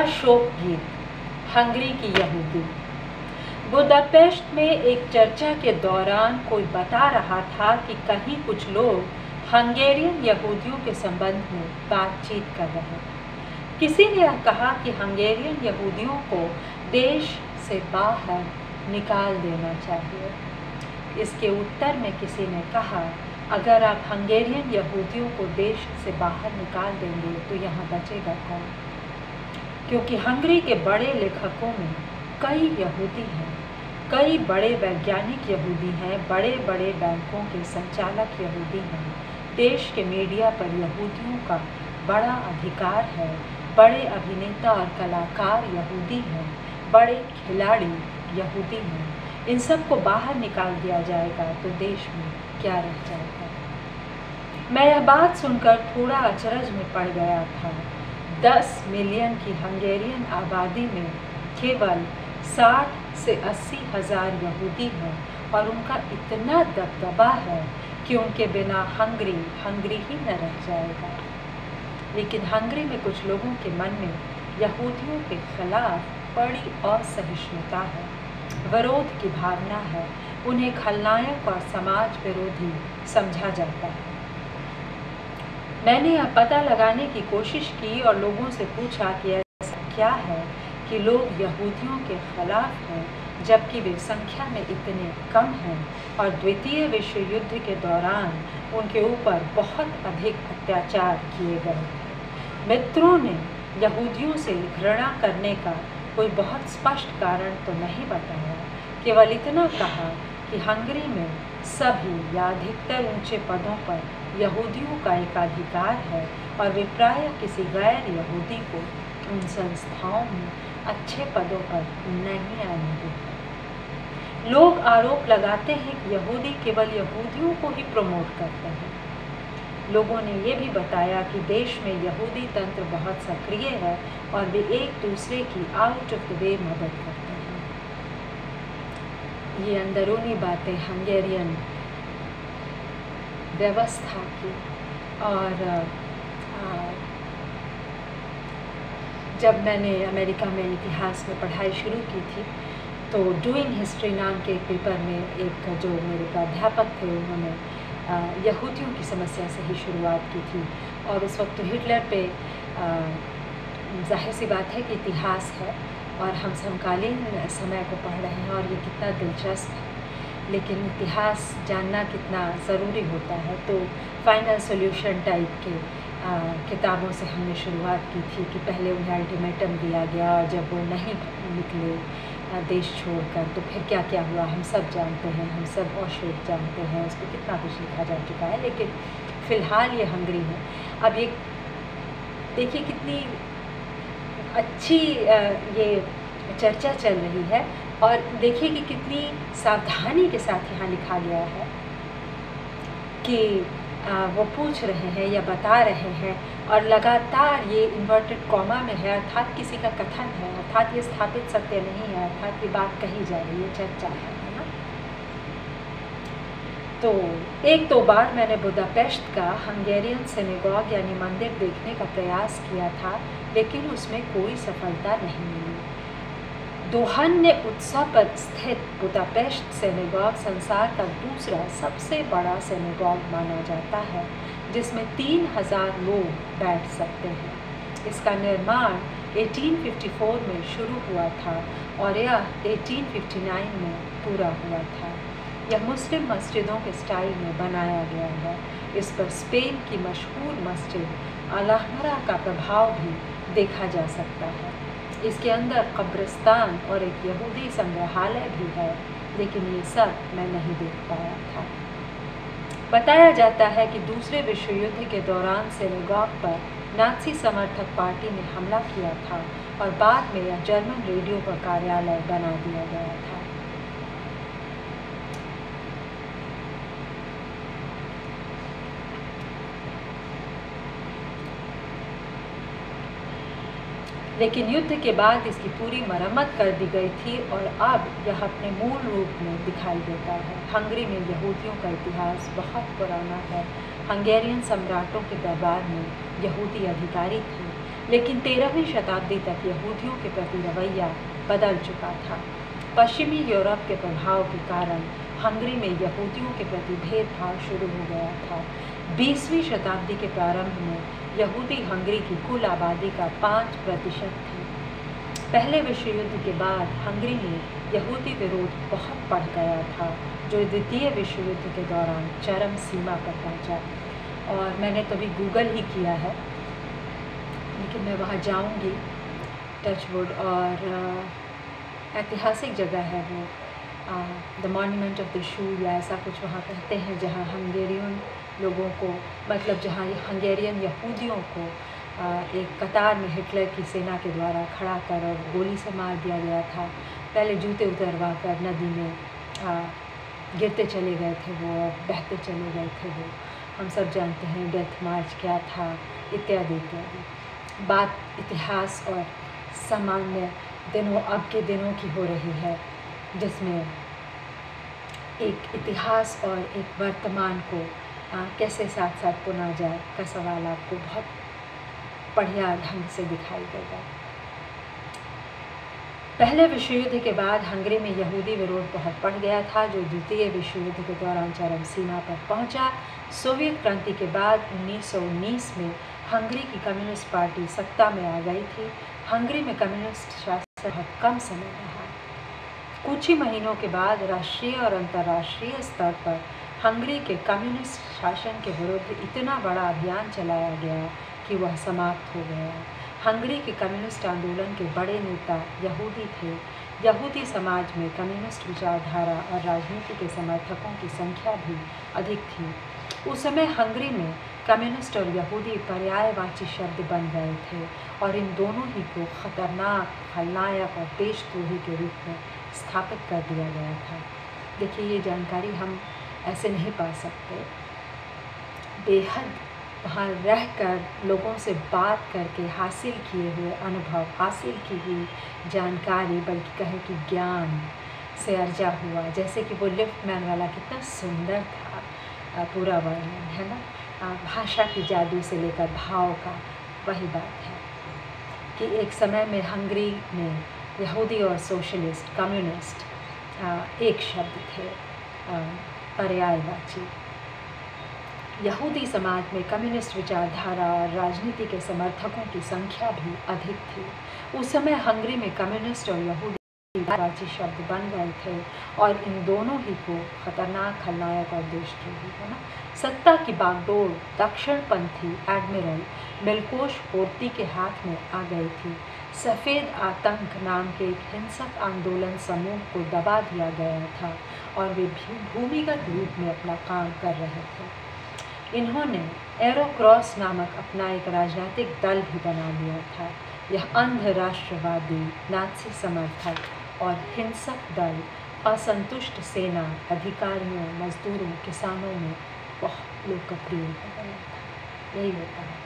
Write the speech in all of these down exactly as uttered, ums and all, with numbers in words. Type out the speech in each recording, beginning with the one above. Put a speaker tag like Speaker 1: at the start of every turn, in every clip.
Speaker 1: शोक गीत, हंगरी की यहूदी। बुदापेस्ट में एक चर्चा के दौरान कोई बता रहा था कि कहीं कुछ लोग हंगेरियन यहूदियों के संबंध में बातचीत कर रहे हैं। किसी ने यह कहा कि हंगेरियन यहूदियों को देश से बाहर निकाल देना चाहिए। इसके उत्तर में किसी ने कहा, अगर आप हंगेरियन यहूदियों को देश से बाहर निकाल देंगे तो यहाँ बचेगा कौन? क्योंकि हंगरी के बड़े लेखकों में कई यहूदी हैं, कई बड़े वैज्ञानिक यहूदी हैं, बड़े बड़े बैंकों के संचालक यहूदी हैं। देश के मीडिया पर यहूदियों का बड़ा अधिकार है, बड़े अभिनेता और कलाकार यहूदी हैं, बड़े खिलाड़ी यहूदी हैं। इन सब को बाहर निकाल दिया जाएगा तो देश में क्या रह जाएगा? मैं यह बात सुनकर थोड़ा अचरज में पड़ गया था। दस मिलियन की हंगेरियन आबादी में केवल साठ से अस्सी हज़ार यहूदी हैं और उनका इतना दबदबा है कि उनके बिना हंगरी हंगरी ही न रह जाएगा। लेकिन हंगरी में कुछ लोगों के मन में यहूदियों के खिलाफ बड़ी असहिष्णुता है, विरोध की भावना है। उन्हें खलनायक और समाज विरोधी समझा जाता है। मैंने यह पता लगाने की कोशिश की और लोगों से पूछा कि ऐसा क्या है कि लोग यहूदियों के खिलाफ हैं जबकि वे संख्या में इतने कम हैं और द्वितीय विश्व युद्ध के दौरान उनके ऊपर बहुत अधिक अत्याचार किए गए थे। मित्रों ने यहूदियों से घृणा करने का कोई बहुत स्पष्ट कारण तो नहीं बताया, केवल इतना कहा कि हंगरी में सभी या अधिकतर ऊंचे पदों पर यहूदियों का एकाधिकार है और वे प्रायः किसी गैर यहूदी को उन संस्थाओं में अच्छे पदों पर नहीं आने देते। लोग आरोप लगाते हैं कि यहूदी केवल यहूदियों को ही प्रमोट करते हैं। लोगों ने ये भी बताया कि देश में यहूदी तंत्र बहुत सक्रिय है और वे एक दूसरे की आउट ऑफ द वे मदद करते हैं। ये अंदरूनी बातें हंगेरियन व्यवस्था की। और आ, जब मैंने अमेरिका में इतिहास में पढ़ाई शुरू की थी तो डूइंग हिस्ट्री नाम के एक पेपर में एक जो मेरे प्राध्यापक थे उन्होंने यहूदियों की समस्या से ही शुरुआत की थी। और उस वक्त तो हिटलर पे जाहिर सी बात है कि इतिहास है और हम समकालीन समय को पढ़ रहे हैं और ये कितना दिलचस्प है, लेकिन इतिहास जानना कितना ज़रूरी होता है। तो फाइनल सॉल्यूशन टाइप के आ, किताबों से हमने शुरुआत की थी कि पहले उन्हें अल्टीमेटम दिया गया और जब वो नहीं निकले देश छोड़कर तो फिर क्या क्या हुआ हम सब जानते हैं, हम सब ऑशविट्ज़ जानते हैं, उस पर कितना कुछ लिखा जा चुका है। लेकिन फ़िलहाल ये हंगरी है। अब ये देखिए कितनी अच्छी ये चर्चा चल रही है और देखिए कि कितनी सावधानी के साथ यहाँ लिखा गया है कि वो पूछ रहे हैं या बता रहे हैं और लगातार ये इन्वर्टेड कॉमा में है, अर्थात किसी का कथन है, अर्थात ये स्थापित सत्य नहीं है, अर्थात ये बात कही जा रही है, चर्चा है ना। तो एक दो बार मैंने बुदापेस्ट का हंगेरियन सिनेगॉग यानी मंदिर देखने का प्रयास किया था, लेकिन उसमें कोई सफलता नहीं मिली। दोहन्य उत्सव पर स्थित बुदापेस्ट सिनेगॉग संसार का दूसरा सबसे बड़ा सिनेगॉग माना जाता है, जिसमें तीन हजार लोग बैठ सकते हैं। इसका निर्माण अठारह सौ चौवन में शुरू हुआ था और यह अठारह सौ उनसठ में पूरा हुआ था। यह मुस्लिम मस्जिदों के स्टाइल में बनाया गया है। इस पर स्पेन की मशहूर मस्जिद अलहमरा का प्रभाव भी देखा जा सकता है। इसके अंदर कब्रिस्तान और एक यहूदी संग्रहालय भी है, लेकिन ये सब मैं नहीं देख पाया था। बताया जाता है कि दूसरे विश्व युद्ध के दौरान सिनेगॉग पर नाज़ी समर्थक पार्टी ने हमला किया था और बाद में यह जर्मन रेडियो का कार्यालय बना दिया गया था। लेकिन युद्ध के बाद इसकी पूरी मरम्मत कर दी गई थी और अब यह अपने मूल रूप में दिखाई देता है। हंगरी में यहूदियों का इतिहास बहुत पुराना है। हंगेरियन सम्राटों के दरबार में यहूदी अधिकारी थे। लेकिन तेरहवीं शताब्दी तक यहूदियों के प्रति रवैया बदल चुका था। पश्चिमी यूरोप के प्रभाव के कारण हंगरी में यहूदियों के प्रति भेदभाव शुरू हो गया था। बीसवीं शताब्दी के प्रारंभ में यहूदी हंगरी की कुल आबादी का पाँच प्रतिशत थे। पहले विश्व युद्ध के बाद हंगरी में यहूदी विरोध बहुत बढ़ गया था, जो द्वितीय विश्व युद्ध के दौरान चरम सीमा पर पहुंचा। और मैंने तभी गूगल ही किया है, लेकिन मैं वहाँ जाऊंगी टचवुड, और ऐतिहासिक जगह है वो, the monument of the shoe या ऐसा कुछ वहाँ कहते हैं, जहाँ हंगेरियन लोगों को, मतलब जहाँ हंगेरियन यहूदियों को आ, एक कतार में हिटलर की सेना के द्वारा खड़ा कर और गोली से मार दिया गया था। पहले जूते उतरवा कर नदी में आ, गिरते चले गए थे वो, और बहते चले गए थे वो। हम सब जानते हैं डेथ मार्च क्या था, इत्यादि इत्यादि। बात इतिहास और सामान्य दिनों, अब के दिनों की हो रही है, जिसमें एक इतिहास और एक वर्तमान को आ, कैसे साथ साथ पुना जाए का सवाल आपको बहुत बढ़िया ढंग से दिखाई देगा। पहले विश्व युद्ध के बाद हंगरी में यहूदी विरोध बहुत बढ़ गया था, जो द्वितीय विश्व युद्ध के दौरान चरम सीमा पर पहुंचा। सोवियत क्रांति के बाद उन्नीस सौ उन्नीस में हंगरी की कम्युनिस्ट पार्टी सत्ता में आ गई थी। हंगरी में कम्युनिस्ट शासन बहुत कम समय रहा। कुछ ही महीनों के बाद राष्ट्रीय और अंतर्राष्ट्रीय स्तर पर हंगरी के कम्युनिस्ट शासन के विरुद्ध इतना बड़ा अभियान चलाया गया कि वह समाप्त हो गया। हंगरी के कम्युनिस्ट आंदोलन के बड़े नेता यहूदी थे। यहूदी समाज में कम्युनिस्ट विचारधारा और राजनीति के समर्थकों की संख्या भी अधिक थी। उस समय हंगरी में कम्युनिस्ट और यहूदी पर्यायवाची शब्द बन गए थे, और इन दोनों ही को खतरनाक, खलनायक और देशद्रोही के रूप में स्थापित कर दिया गया था। देखिए, ये जानकारी हम ऐसे नहीं पा सकते। बेहद वहाँ रहकर लोगों से बात करके हासिल किए हुए अनुभव, हासिल की हुई जानकारी, बल्कि कहें कि ज्ञान से अर्जा हुआ। जैसे कि वो लिफ्टमैन वाला कितना सुंदर था पूरा वर्णन, है ना। भाषा की जादू से लेकर भाव का, वही बात है कि एक समय में हंगरी में यहूदी और सोशलिस्ट, कम्युनिस्ट एक शब्द थे, पर्यायवाची। यहूदी समाज में कम्युनिस्ट विचारधारा और राजनीति के समर्थकों की संख्या भी अधिक थी। उस समय हंगरी में कम्युनिस्ट और यहूदी पर्यायवाची शब्द बन गए थे, और इन दोनों ही को खतरनाक, खलनायक और देशद्रोही, है ना। सत्ता की बागडोर दक्षिणपंथी एडमिरल मिल्कोश होर्ती के हाथ में आ गई थी। सफ़ेद आतंक नाम के एक हिंसक आंदोलन समूह को दबा दिया गया था, और वे भूमिगत रूप में अपना काम कर रहे थे। इन्होंने एरोक्रॉस नामक अपना एक राजनीतिक दल भी बना लिया था। यह अंध राष्ट्रवादी, नाज़ी समर्थक और हिंसक दल असंतुष्ट सेना, अधिकारियों, मजदूरों, किसानों में बहुत लोकप्रिय हो गया था। यही होता है।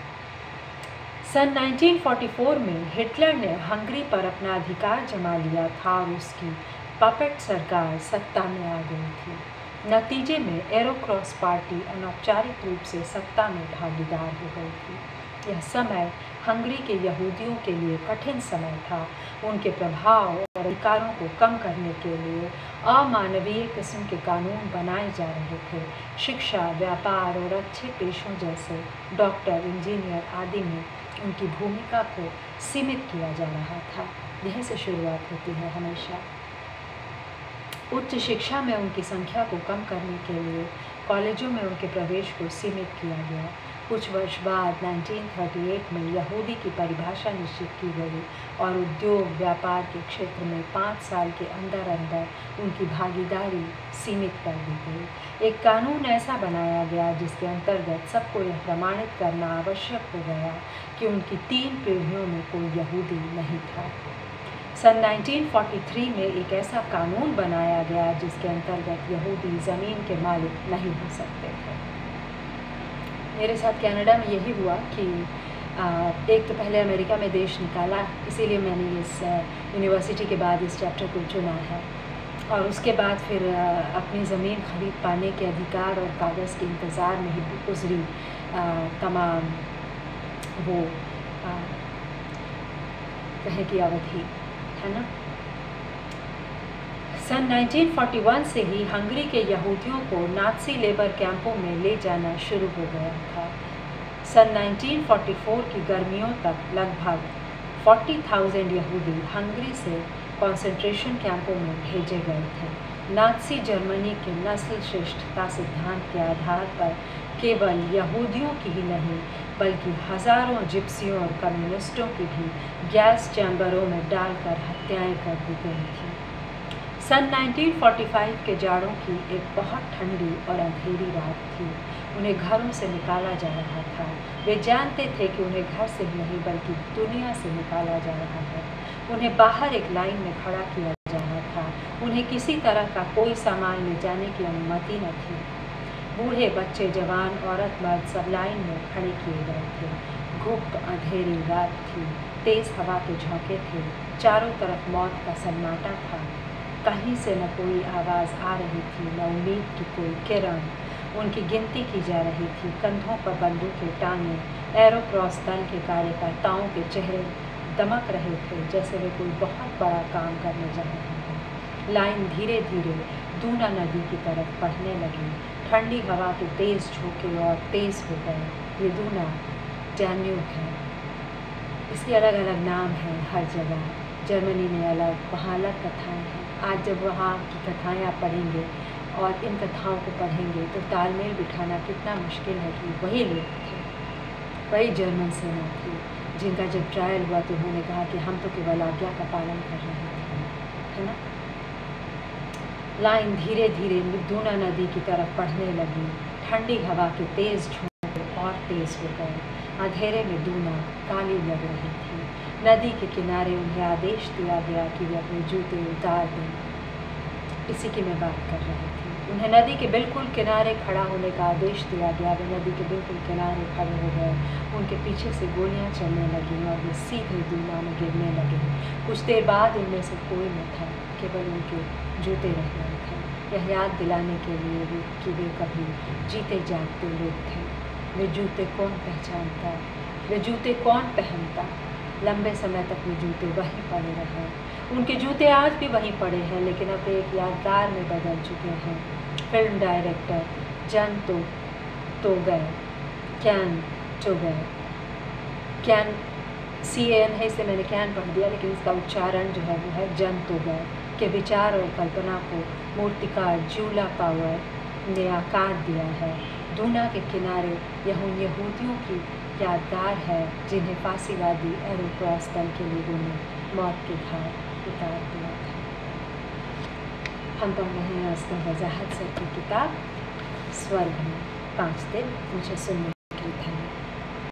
Speaker 1: सन उन्नीस सौ चौवालीस में हिटलर ने हंगरी पर अपना अधिकार जमा लिया था, और उसकी पपेट सरकार सत्ता में आ गई थी। नतीजे में एरोक्रॉस पार्टी अनौपचारिक रूप से सत्ता में भागीदार हो गई थी। यह समय हंगरी के यहूदियों के लिए कठिन समय था। उनके प्रभाव और अधिकारों को कम करने के लिए अमानवीय किस्म के कानून बनाए जा रहे थे। शिक्षा, व्यापार और अच्छे पेशों जैसे डॉक्टर, इंजीनियर आदि में उनकी भूमिका को सीमित किया जा रहा था। यहीं से शुरुआत होती है हमेशा। उच्च शिक्षा में उनकी संख्या को कम करने के लिए कॉलेजों में उनके प्रवेश को सीमित किया गया। कुछ वर्ष बाद उन्नीस सौ अड़तीस में यहूदी की परिभाषा निश्चित की गई, और उद्योग, व्यापार के क्षेत्र में पाँच साल के अंदर अंदर उनकी भागीदारी सीमित कर दी गई। एक कानून ऐसा बनाया गया जिसके अंतर्गत सबको यह प्रमाणित करना आवश्यक हो गया कि उनकी तीन पीढ़ियों में कोई यहूदी नहीं था। सन उन्नीस सौ तैंतालीस में एक ऐसा कानून बनाया गया जिसके अंतर्गत यहूदी ज़मीन के मालिक नहीं हो सकते थे। मेरे साथ कनाडा में यही हुआ कि आ, एक तो पहले अमेरिका में देश निकाला, इसीलिए मैंने इस यूनिवर्सिटी के बाद इस चैप्टर को चुना है, और उसके बाद फिर आ, अपनी ज़मीन खरीद पाने के अधिकार और कागज़ के इंतज़ार में ही गुजरी तमाम वो आ, कहें कि अवधि, है ना। सन उन्नीस सौ इकतालीस से ही हंगरी के यहूदियों को नाज़ी लेबर कैंपों में ले जाना शुरू हो गया था। सन उन्नीस सौ चौवालीस की गर्मियों तक लगभग चालीस हज़ार यहूदी हंगरी से कंसंट्रेशन कैंपों में भेजे गए थे। नाज़ी जर्मनी के नस्ल श्रेष्ठता सिद्धांत के आधार पर केवल यहूदियों की ही नहीं बल्कि हज़ारों जिप्सियों और कम्युनिस्टों की भी गैस चैम्बरों में डालकर हत्याएं कर दी गई थी। सन उन्नीस सौ पैंतालीस के जाड़ों की एक बहुत ठंडी और अंधेरी रात थी। उन्हें घरों से निकाला जा रहा था। वे जानते थे कि उन्हें घर से ही नहीं बल्कि दुनिया से निकाला जा रहा है। उन्हें बाहर एक लाइन में खड़ा किया जा रहा था। उन्हें किसी तरह का कोई सामान ले जाने की अनुमति न थी। बूढ़े, बच्चे, जवान, औरत, मर्द सब लाइन में खड़े किए गए थे। गुप्त अंधेरी रात थी। तेज़ हवा के झोंके थे। चारों तरफ मौत का सन्नाटा था। कहीं से न कोई आवाज़ आ रही थी, न उम्मीद की कोई किरण। उनकी गिनती की जा रही थी। कंधों पर बंदूकें टांगे एरोक्रॉस दल के कार्यकर्ताओं के चेहरे दमक रहे थे जैसे वे कोई बहुत बड़ा काम करने जा रहे हैं। लाइन धीरे धीरे दूना नदी की तरफ बढ़ने लगी। ठंडी हवा के तेज़ झोंके और तेज़ हो गए। ये दूना डैन्यूब है। इसके अलग अलग नाम हैं हर जगह। जर्मनी में अलग, वहाँ अलग कथाएँ हैं। आज जब वहाँ की कथाएँ आप पढ़ेंगे और इन कथाओं को पढ़ेंगे तो तालमेल बिठाना कितना मुश्किल है कि वही लोग थे, वही जर्मन सेना थी जिनका जब ट्रायल हुआ तो उन्होंने कहा कि हम तो केवल आज्ञा का पालन कर रहे थे, है ना। लाइन धीरे धीरे दूना नदी की तरफ बढ़ने लगी। ठंडी हवा के तेज़ झोंके और तेज़ हो गए। अंधेरे में दूना काली लग रही थी। नदी के किनारे उन्हें आदेश दिया गया कि वे अपने जूते उतार दें। इसी की मैं बात कर रही थी। उन्हें नदी के बिल्कुल किनारे खड़ा होने का आदेश दिया गया। वे नदी के बिल्कुल किनारे खड़े हो गए। उनके पीछे से गोलियां चलने लगीं और वे सीधे दूना में गिरने लगे। कुछ देर बाद उनमें से कोई न था, केवल उनके जूते रह गए थे। यह याद दिलाने के लिए वे कि वे कभी जीते जागते लोग थे। वे जूते कौन पहचानता, वे जूते कौन पहनता। लंबे समय तक वे जूते वहीं पड़े रहे। उनके जूते आज भी वहीं पड़े हैं, लेकिन अब एक यादगार में बदल चुके हैं। फिल्म डायरेक्टर जन तो तो गए कैन तो गए कैन सी एन है, इसलिए मैंने कैन पढ़ दिया, लेकिन इसका उच्चारण जो है वो है जन तो गए के विचार और कल्पना को मूर्तिकार जूला पावर ने आकार दिया है। दूना के किनारे यह उन यहूदियों की यादगार है जिन्हें फांसीवादी एरोक्रॉस दल के लोगों ने मौत के घाट उतार दिया था। हम पढ़ रहे हैं अस्कर वजाहत सर की किताब स्वर्ग में पाँच दिन। मुझे सुनने